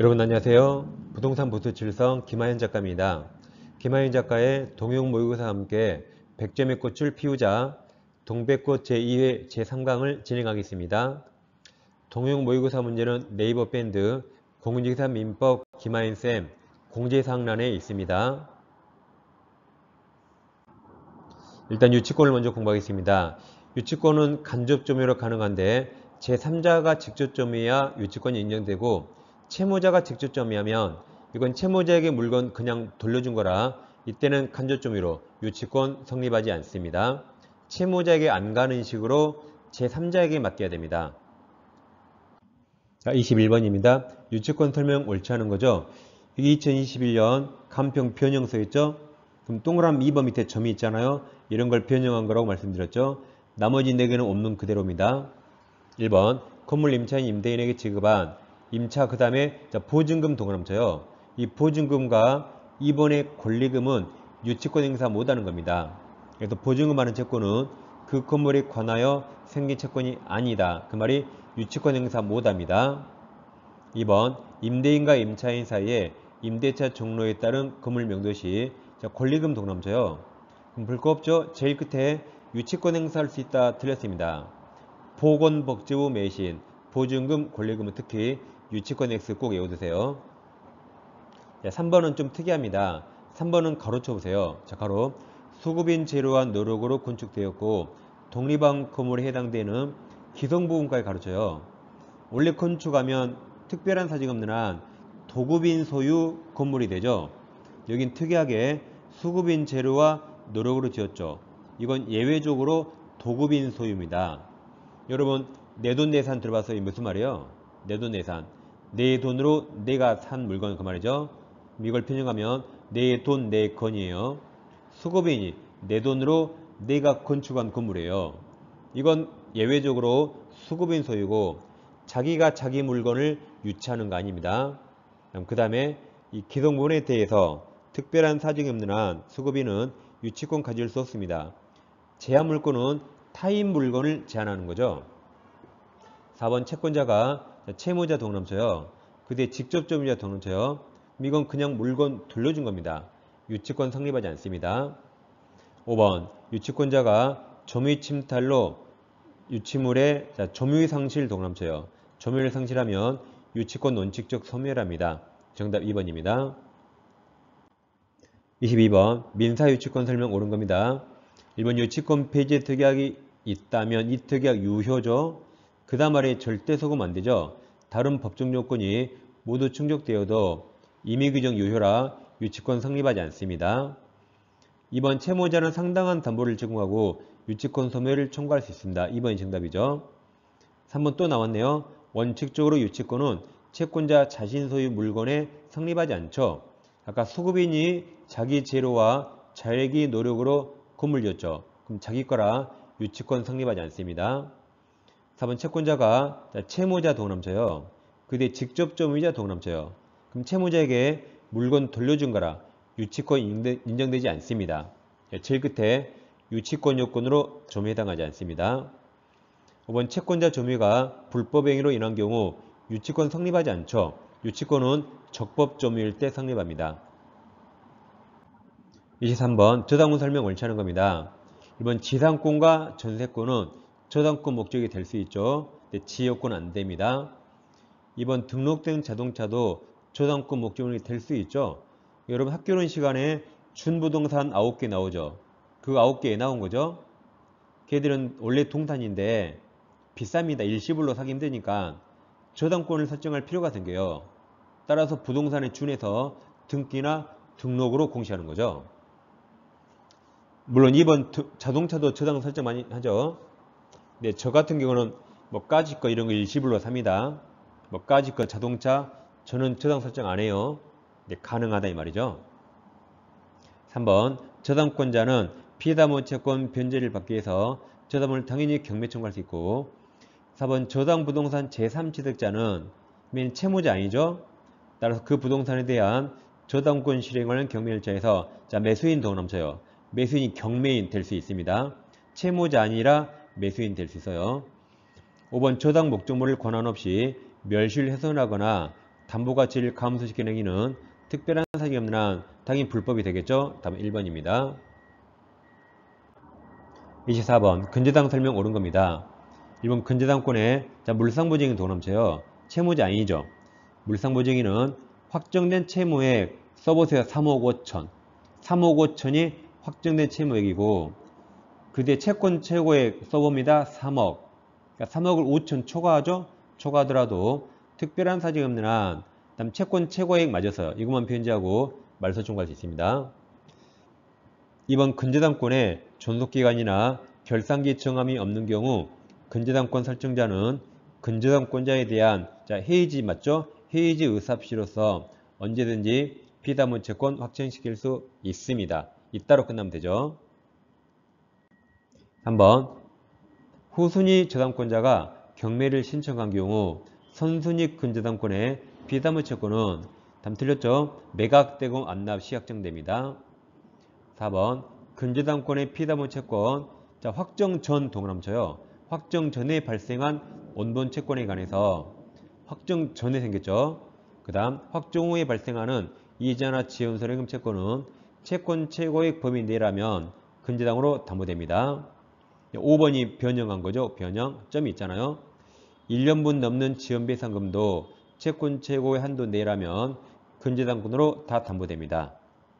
여러분 안녕하세요. 부동산 보수칠성 김하현 작가입니다. 김하현 작가의 동용 모의고사와 함께 100점의 꽃을 피우자 동백꽃 제2회 제3강을 진행하겠습니다. 동용 모의고사 문제는 네이버 밴드 공인중개사 민법 김하현쌤 공지사항란에 있습니다. 일단 유치권을 먼저 공부하겠습니다. 유치권은 간접점유로 가능한데 제3자가 직접점유해야 유치권이 인정되고 채무자가 직접 점유하면 이건 채무자에게 물건 그냥 돌려준 거라 이때는 간접점유로 유치권 성립하지 않습니다. 채무자에게 안 가는 식으로 제3자에게 맡겨야 됩니다. 자, 21번입니다. 유치권 설명 옳지 않은 거죠. 이게 2021년 간평 변형 써있죠. 그럼 동그라미 2번 밑에 점이 있잖아요. 이런 걸 변형한 거라고 말씀드렸죠. 나머지 4개는 없는 그대로입니다. 1번 건물 임차인 임대인에게 지급한 임차 그 다음에 보증금 동그라미 쳐요. 이 보증금과 이번의 권리금은 유치권 행사 못하는 겁니다. 그래서 보증금하는 채권은 그 건물에 관하여 생긴 채권이 아니다. 그 말이 유치권 행사 못합니다. 2번 임대인과 임차인 사이에 임대차 종료에 따른 건물 명도시 권리금 동그라미 쳐요. 그럼 볼 거 없죠? 제일 끝에 유치권 행사할 수 있다 틀렸습니다. 보건복지부 매신, 보증금, 권리금은 특히 유치권 X 꼭 외워두세요. 3번은 좀 특이합니다. 3번은 가로 쳐보세요. 자, 가로. 수급인 재료와 노력으로 건축되었고 독립한 건물에 해당되는 기성부분까지 가로쳐요. 원래 건축하면 특별한 사정이 없는 한 도급인 소유 건물이 되죠. 여긴 특이하게 수급인 재료와 노력으로 지었죠. 이건 예외적으로 도급인 소유입니다. 여러분 내돈내산 들어봐서 무슨 말이에요? 내돈내산. 내 돈으로 내가 산 물건 그 말이죠. 이걸 변형하면 내 돈, 내 건이에요. 수급인이 내 돈으로 내가 건축한 건물이에요. 이건 예외적으로 수급인 소유고 자기가 자기 물건을 유치하는 거 아닙니다. 그 다음에 이 기성부분에 대해서 특별한 사정이 없는 한 수급인은 유치권 가질 수 없습니다. 제한 물건은 타인 물건을 제한하는 거죠. 4번 채권자가 채무자 동그라미 쳐요. 그 뒤에 직접 점유자 동그라미 쳐요. 이건 그냥 물건 돌려준 겁니다. 유치권 성립하지 않습니다. 5번 유치권자가 점유 침탈로 유치물의 점유의 상실 동그라미 쳐요. 점유를 상실하면 유치권 원칙적 소멸합니다. 정답 2번입니다. 22번 민사유치권 설명 옳은 겁니다. 1번 유치권 폐지의 특약이 있다면 이 특약 유효죠. 그 다음 말에 절대 속으면 안 되죠. 다른 법정 요건이 모두 충족되어도 임의규정 유효라 유치권 성립하지 않습니다. 2번 채무자는 상당한 담보를 제공하고 유치권 소멸을 청구할 수 있습니다. 2번이 정답이죠. 3번 또 나왔네요. 원칙적으로 유치권은 채권자 자신 소유 물건에 성립하지 않죠. 아까 수급인이 자기 재료와 자기 노력으로 건물 지었죠. 그럼 자기 거라 유치권 성립하지 않습니다. 4번 채권자가 채무자 동그라미 쳐요. 그 뒤에 직접 점유자 동그라미 쳐요. 그럼 채무자에게 물건 돌려준 거라 유치권 인정되지 않습니다. 제일 끝에 유치권 요건으로 점유에 해당하지 않습니다. 5번 채권자 점유가 불법 행위로 인한 경우 유치권 성립하지 않죠. 유치권은 적법 점유일 때 성립합니다. 23번 저당권 설명 옳지 않은 겁니다. 1번 지상권과 전세권은 저당권 목적이 될 수 있죠. 근데 지역권은 안 됩니다. 2번 등록된 자동차도 저당권 목적이 될 수 있죠. 여러분 학교론 시간에 준부동산 9개 나오죠. 그 9개에 나온 거죠. 걔들은 원래 동산인데 비쌉니다. 일시불로 사기 힘드니까 저당권을 설정할 필요가 생겨요. 따라서 부동산에 준해서 등기나 등록으로 공시하는 거죠. 물론 2번 자동차도 저당 설정 많이 하죠. 네, 저 같은 경우는 뭐 까짓 거 이런 거 일시불로 삽니다. 뭐 까짓 거 자동차 저는 저당 설정 안 해요. 네, 가능하다 이 말이죠. 3번 저당권자는 피해담보 채권 변제를 받기 위해서 저당을 당연히 경매 청구할 수 있고 4번 저당 부동산 제3취득자는 맨 채무자 아니죠. 따라서 그 부동산에 대한 저당권 실행을 경매일자에서 매수인 동그라미 쳐요. 매수인이 경매인 될 수 있습니다. 채무자 아니라 매수인 될 수 있어요. 5번 저당 목적물을 권한 없이 멸실 훼손하거나 담보가치를 감소시키는 행위는 특별한 사정이 없는 한 당연히 불법이 되겠죠. 답은 1번입니다. 24번 근저당 설명 옳은 겁니다. 1번 근저당권에 물상보증인 동남처요. 채무자 아니죠. 물상보증인은 확정된 채무액 써보세요. 3억 5천. 3억 5천이 확정된 채무액이고 그 뒤에 채권 최고액 써봅니다. 3억. 그러니까 3억을 5천 초과하죠. 초과하더라도 특별한 사정이 없는 한 그다음 채권 최고액 맞아서요. 이것만 변제하고 말소 청구할 수 있습니다. 이번 근저당권에 존속기간이나 결산기 정함이 없는 경우 근저당권 설정자는 근저당권자에 대한 해이지 맞죠? 해이지 의사표시로서 언제든지 피담보채권 확정시킬 수 있습니다. 이따로 끝나면 되죠. 한번 후순위 저당권자가 경매를 신청한 경우 선순위 근저당권의 피담보채권은 답 틀렸죠? 매각되고 안납 시확정됩니다. 4번 근저당권의 피담보채권 확정 전 동그라미쳐요. 확정 전에 발생한 원본 채권에 관해서 확정 전에 생겼죠. 그 다음 확정 후에 발생하는 이자나 지연선행금 채권은 채권 최고액 범위 내라면 근저당으로 담보됩니다. 5번이 변형한 거죠. 변형. 점이 있잖아요. 1년분 넘는 지연배상금도 채권 최고의 한도 내라면 근저당권으로 다 담보됩니다.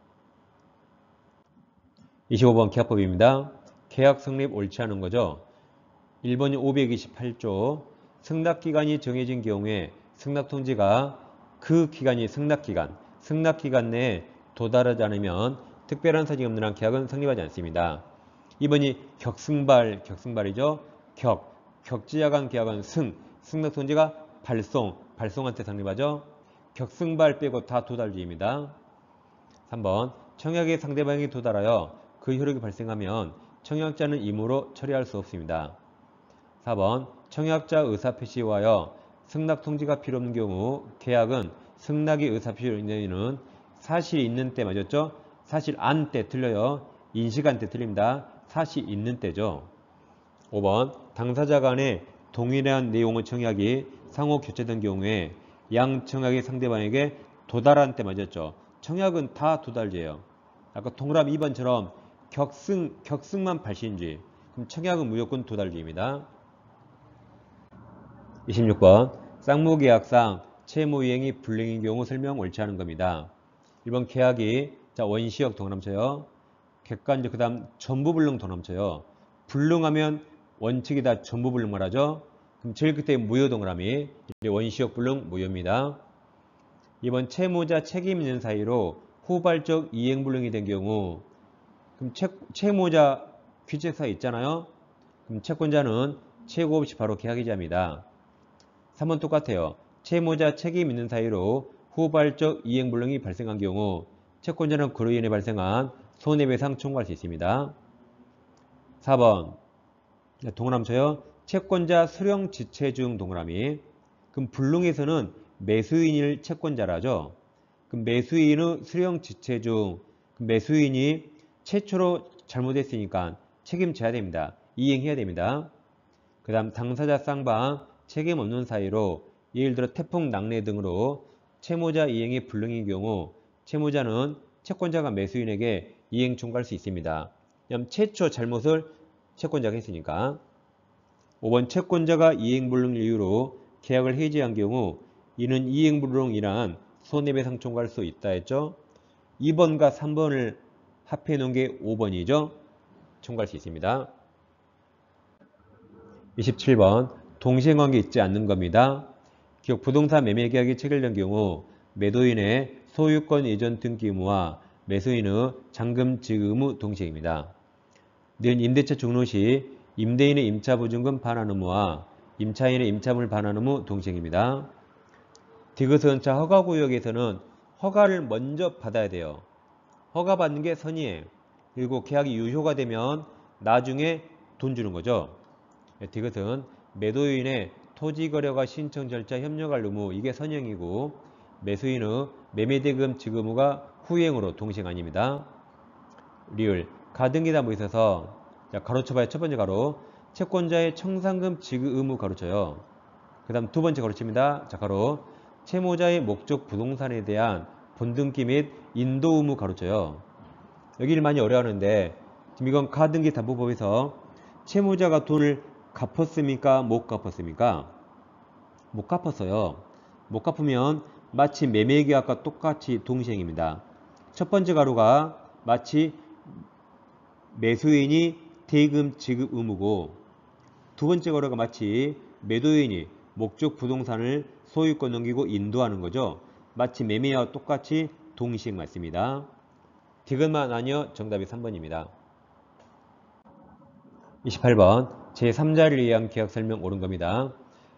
25번 계약법입니다. 계약 성립 옳지 않은 거죠. 1번이 528조 승낙기간이 정해진 경우에 승낙통지가 그 기간이 승낙기간 내에 도달하지 않으면 특별한 사정이 없는 한 계약은 성립하지 않습니다. 2번이 격승발이죠. 격지야간 계약은 승낙통지가 발송한테 성립하죠. 격승발 빼고 다 도달주의입니다. 3번 청약의 상대방이 도달하여 그 효력이 발생하면 청약자는 임의로 처리할 수 없습니다. 4번 청약자 의사표시에 하여 승낙통지가 필요 없는 경우 계약은 승낙의 의사표시로 인해는 사실이 있는 때 맞았죠? 사실 안 때 틀려요. 인식한 때 틀립니다. 사실 있는 때죠. 5번 당사자 간에 동일한 내용의 청약이 상호 교체된 경우에 양 청약의 상대방에게 도달한 때 맞았죠? 청약은 다 도달제예요. 아까 동그라미 2번처럼 격승만 발시인지 그럼 청약은 무조건 도달주의입니다. 26번 쌍무계약상 채무이행이 불능인 경우 설명 옳지 않은 겁니다. 1번 계약이 원시역 동남쳐요. 객관적 그 다음 전부불능 동남쳐요. 불능하면 원칙이 다 전부불능 말하죠. 그럼 제일 끝에 무효 동그라미 원시역 불능 무효입니다. 2번 채무자 책임 있는 사이로 후발적 이행불능이 된 경우 그럼 채무자 귀책사유 있잖아요. 그럼 채권자는 최고 없이 바로 계약이자입니다. 3번 똑같아요. 채무자 책임 있는 사이로 후발적 이행불능이 발생한 경우 채권자는 그로 인해 발생한 손해배상 청구할 수 있습니다. 4번 동그라미쳐요. 채권자 수령 지체 중 동그라미. 그럼 불능에서는 매수인을 채권자라죠. 그럼 매수인의 수령 지체 중 매수인이 최초로 잘못했으니까 책임져야 됩니다. 이행해야 됩니다. 그 다음 당사자 쌍방 책임 없는 사이로 예를 들어 태풍, 낙뢰 등으로 채무자 이행이 불능인 경우 채무자는 채권자가 매수인에게 이행 청구할 수 있습니다. 최초 잘못을 채권자가 했으니까. 5번 채권자가 이행불능 이유로 계약을 해지한 경우 이는 이행불능이란 손해배상 청구할 수 있다 했죠. 2번과 3번을 합해 놓은 게 5번이죠. 청구할 수 있습니다. 27번 동시행관계 있지 않는 겁니다. 기업 부동산 매매계약이 체결된 경우 매도인의 소유권 이전 등기 의무와 매수인의 잔금 지급 의무 동시행입니다. 는 임대차 종료 시 임대인의 임차보증금 반환 의무와 임차인의 임차물 반환 의무 동시행입니다. 디귿은 허가구역에서는 허가를 먼저 받아야 돼요. 허가받는 게 선의예요. 그리고 계약이 유효가 되면 나중에 돈 주는 거죠. 디귿은 매도인의 토지거래가 신청 절차 협력할 의무 이게 선행이고 매수인의 매매대금 지급 의무가 후행으로 동시행 아닙니다. 리을 가등기담보에 있어서 가로쳐봐야 첫 번째 가로 채권자의 청산금 지급 의무 가로쳐요. 그 다음 두 번째 가로칩니다. 가로 채무자의 목적 부동산에 대한 본등기 및 인도 의무 가로쳐요. 여기를 많이 어려워하는데 지금 이건 가등기 담보법에서 채무자가 돈을 갚았습니까? 못 갚았습니까? 못 갚았어요. 못 갚으면 마치 매매계약과 똑같이 동시행입니다. 첫 번째 가로가 마치 매수인이 대금 지급 의무고 두 번째 가로가 마치 매도인이 목적 부동산을 소유권 넘기고 인도하는 거죠. 마치 매매와 똑같이 동시행 맞습니다. 디귿만 아니요. 정답이 3번입니다. 28번 제3자를 위한 계약 설명 옳은 겁니다.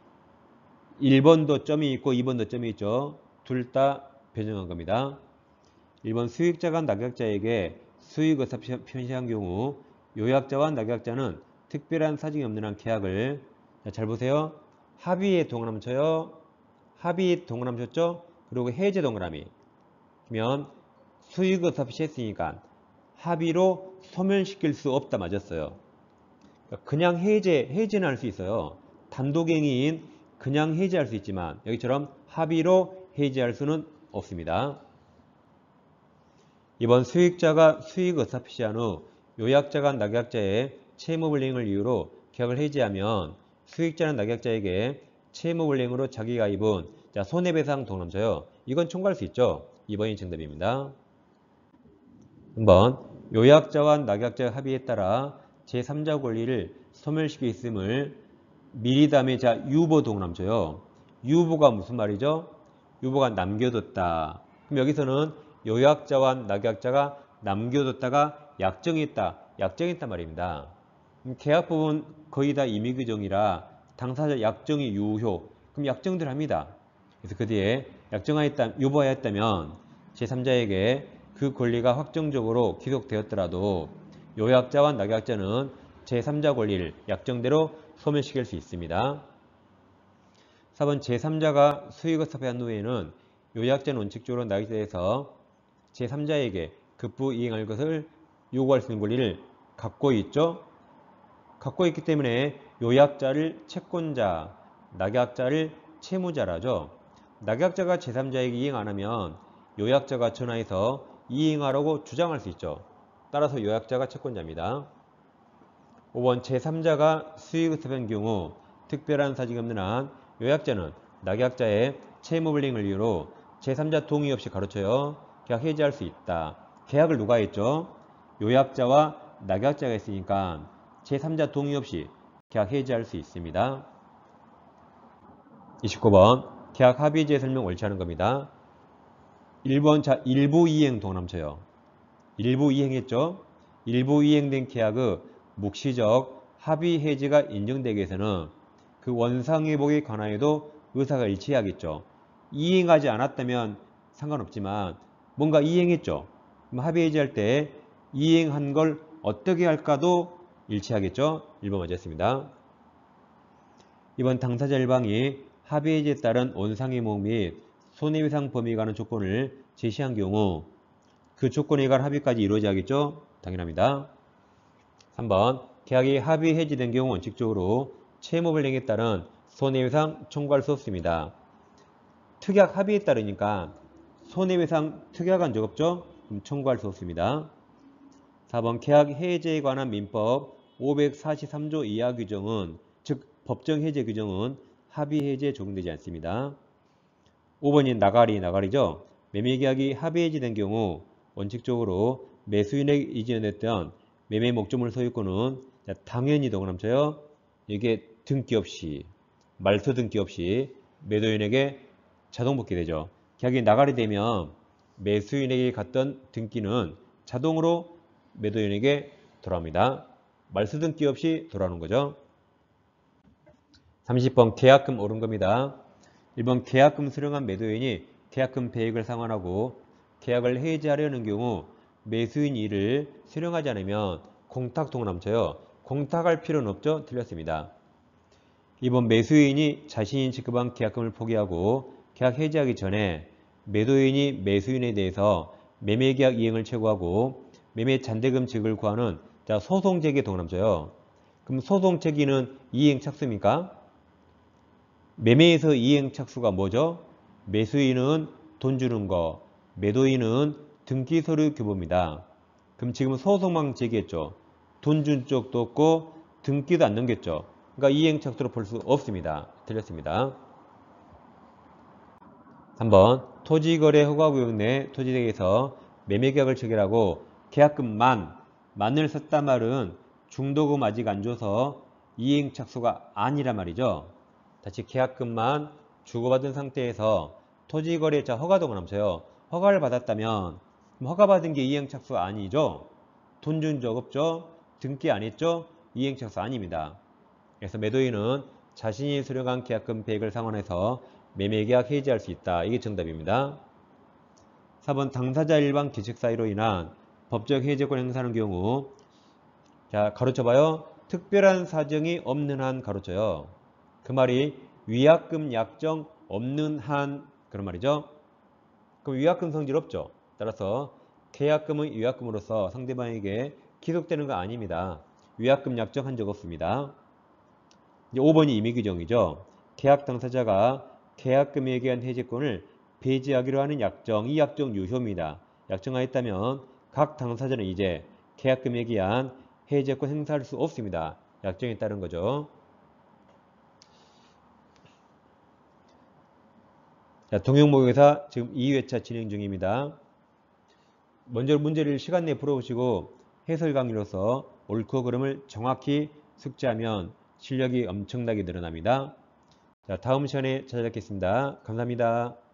1번도 점이 있고 2번도 점이 있죠. 둘 다 변형한 겁니다. 1번 수익자가 낙약자에게 수익의사 표시한 경우 요약자와 낙약자는 특별한 사정이 없는 한 계약을 잘 보세요. 합의에 동그라미 쳐요. 합의 동그라미 쳤죠. 그리고 해제 동그라미 그러면 수익의사 표시했으니까 합의로 소멸시킬 수 없다 맞았어요. 그냥 해제는 할 수 있어요. 단독행위인 그냥 해제할 수 있지만 여기처럼 합의로 해제할 수는 없습니다. 이번 수익자가 수익 의사표시한 후 요약자가 낙약자의 채무불이행을 이유로 계약을 해지하면 수익자는 낙약자에게 채무불이행으로 자기가 입은 손해배상 동남자요. 이건 청구할 수 있죠. 2번이 정답입니다. 3번 요약자와 낙약자의 합의에 따라 제3자 권리를 소멸시켜 있음을 미리 담에 유보 동남자요. 유보가 무슨 말이죠? 유보가 남겨뒀다. 그럼 여기서는 요약자와 낙약자가 남겨뒀다가 약정했단 말입니다. 계약법은 거의 다 임의규정이라 당사자 약정이 유효. 그럼 약정들 합니다. 그래서 그 뒤에 유보하였다면 제3자에게 그 권리가 확정적으로 귀속되었더라도 요약자와 낙약자는 제3자 권리를 약정대로 소멸시킬 수 있습니다. 4번 제3자가 수익을 섭외한 후에는 요약자는 원칙적으로 낙약자에서 제3자에게 급부 이행할 것을 요구할 수 있는 권리를 갖고 있죠. 갖고 있기 때문에 요약자를 채권자, 낙약자를 채무자라죠. 낙약자가 제3자에게 이행 안 하면 요약자가 전화해서 이행하라고 주장할 수 있죠. 따라서 요약자가 채권자입니다. 5번 제3자가 수익을 섭외한 경우 특별한 사정이 없는 한 요약자는 낙약자의 채무불이행을 이유로 제3자 동의 없이 가로쳐요. 계약 해지할 수 있다. 계약을 누가 했죠? 요약자와 낙약자가 했으니까 제3자 동의 없이 계약 해지할 수 있습니다. 29번 계약 합의제의 설명 옳지 않은 겁니다. 1번 일부 이행 동남쳐요. 일부 이행했죠? 일부 이행된 계약의 묵시적 합의 해지가 인정되기 위해서는 그 원상회복에 관하여도 의사가 일치해야겠죠. 이행하지 않았다면 상관없지만 뭔가 이행했죠. 그럼 합의 해지할 때 이행한 걸 어떻게 할까도 일치하겠죠. 1번 맞았습니다. 이번 당사자 일방이 합의 해지에 따른 원상회복 및 손해배상 범위에 관한 조건을 제시한 경우 그 조건에 관한 합의까지 이루어져야겠죠. 당연합니다. 3번 계약이 합의 해지된 경우 원칙적으로 채무불이행에 따른 손해배상 청구할 수 없습니다. 특약 합의에 따르니까 손해배상 특약한 적 없죠? 그럼 청구할 수 없습니다. 4번 계약 해제에 관한 민법 543조 이하 규정은 즉 법정 해제 규정은 합의 해제에 적용되지 않습니다. 5번이 나가리죠? 매매계약이 합의 해지된 경우 원칙적으로 매수인에게 이전했던 매매 목적물 소유권은 당연히 동그라미쳐요. 이게 등기 없이 말소 등기 없이 매도인에게 자동 복귀되죠. 계약이 나가리 되면 매수인에게 갔던 등기는 자동으로 매도인에게 돌아옵니다. 말소 등기 없이 돌아오는 거죠. 30번 계약금 옳은 겁니다. 1번 계약금 수령한 매도인이 계약금 배액을 상환하고 계약을 해지하려는 경우 매수인 이를 수령하지 않으면 공탁 동그라미쳐요. 공탁할 필요는 없죠? 틀렸습니다. 2번 매수인이 자신이 지급한 계약금을 포기하고 계약 해지하기 전에 매도인이 매수인에 대해서 매매계약 이행을 최고하고 매매 잔대금 지급을 구하는 소송 제기 동그라미쳐요. 그럼 소송 제기는 이행 착수입니까? 매매에서 이행 착수가 뭐죠? 매수인은 돈 주는 거, 매도인은 등기 서류 교부입니다. 그럼 지금 소송만 제기했죠. 돈 준 쪽도 없고 등기도 안 넘겼죠. 그러니까 이행착수로 볼 수 없습니다. 틀렸습니다. 3번 토지거래 허가구역 내 토지대에서 매매계약을 체결하고 계약금만을 썼단 말은 중도금 아직 안 줘서 이행착수가 아니란 말이죠. 다시 계약금만 주고받은 상태에서 토지거래자 허가도가 넘쳐요. 허가를 받았다면 허가받은 게 이행착수 아니죠. 돈 준 적 없죠. 등기 안 했죠. 이행착수 아닙니다. 그래서 매도인은 자신이 수령한 계약금 배액을 상환해서 매매계약 해지할 수 있다. 이게 정답입니다. 4번 당사자 일반 규칙 사유로 인한 법적 해제권 행사하는 경우 자 가로쳐봐요. 특별한 사정이 없는 한 가로쳐요. 그 말이 위약금 약정 없는 한 그런 말이죠. 그럼 위약금 성질 없죠. 따라서 계약금은 위약금으로서 상대방에게 기속되는 거 아닙니다. 위약금 약정한 적 없습니다. 이제 5번이 임의규정이죠. 계약 당사자가 계약금에 대한 해제권을 배제하기로 하는 약정, 이 약정 유효입니다. 약정하였다면 각 당사자는 이제 계약금에 대한 해제권 행사할 수 없습니다. 약정에 따른 거죠. 자, 동형목에서 지금 2회차 진행 중입니다. 먼저 문제를 시간 내에 풀어보시고 해설 강의로서 옳고 그름을 정확히 숙지하면 실력이 엄청나게 늘어납니다. 자, 다음 시간에 찾아뵙겠습니다. 감사합니다.